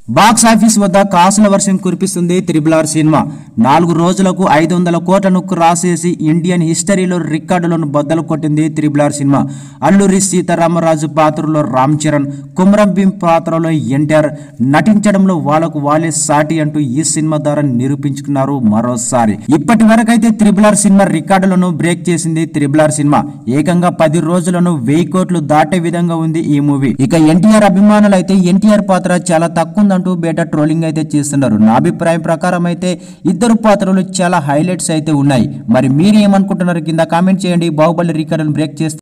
Box office వద్ద కాసుల వర్షం కురిపిస్తుంది RRR సినిమా 4 రోజులకు 500 కోట్లను క్రాస్ చేసి ఇండియన్ హిస్టరీలో రికార్డులను బద్దలు కొట్టింది RRR సినిమా. అల్లూరి సీతారామరాజు పాత్రలో రామ్ చరణ్, కుమరం భీం పాత్రలో ఎన్టీఆర్ నటించడంలో వాళ్ళకు వాళ్ళే సాటి అంటూ ఈ సినిమా ద్వారా నిరూపించుకున్నారు మరోసారి. ఇప్పటి వరకైతే RRR సినిమా రికార్డులను బ్రేక్ చేసింది RRR సినిమా. ఏకంగా 10 రోజులను 1000 కోట్లు దాటే విధంగా ఉంది ఈ మూవీ. ఇక ఎన్టీఆర్ అభిమానులు అయితే ఎన్టీఆర్ పాత్ర చాలా తక్కువ అంటూ బేటా ట్రోలింగ్ అయితే చేస్తున్నారు. నా అభిప్రాయం ప్రకారం అయితే ఇద్దరు పాత్రలు చాలా హైలైట్స్ అయితే ఉన్నాయి. మరి మీరు ఏమనుకుంటున్నారు కింద కామెంట్ చేయండి. బాహుబలి రికార్డును బ్రేక్ చేస్తే